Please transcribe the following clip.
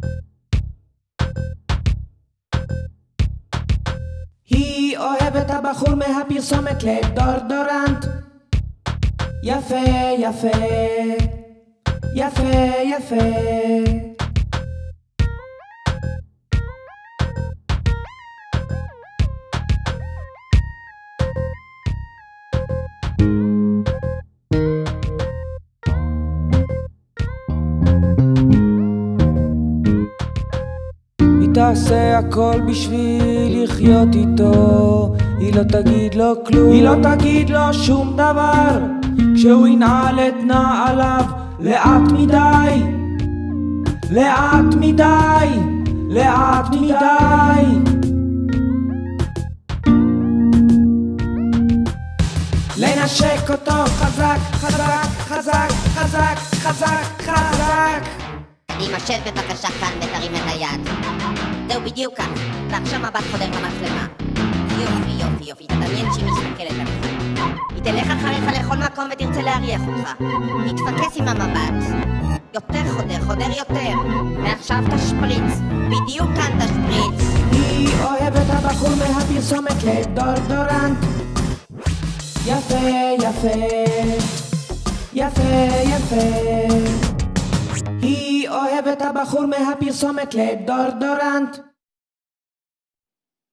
היא אוהבת הבחור מהפרסומת לדורדורנט. יפה, יפה, יפה, יפה. היא תעשה הכל בשביל לחיות איתו. היא לא תגיד לו כלום, היא לא תגיד לו שום דבר. כשהוא ינעל את נעליו לאט מדי, לאט מדי, לאט מדי. לנשק אותו חזק, חזק, חזק, חזק, חזק, חזק. קדימה, שב בבקשה כאן ותרים את היד. זהו בדיוק כך, ועכשיו מבט חודר למצלמה. יופי, יופי, יופי, תדמיין שהיא מסתכלת עליך. היא תלך אחריך לכל מקום ותרצה להריח אותך. תתפקס עם המבט. יותר חודר, חודר יותר. ועכשיו תשפריץ, בדיוק כאן תשפריץ. היא אוהבת הבחור מהפרסומת לדורדורנט. יפה, יפה, יפה, יפה. היא אוהבת הבחור מהפרסומת לדורדורנט.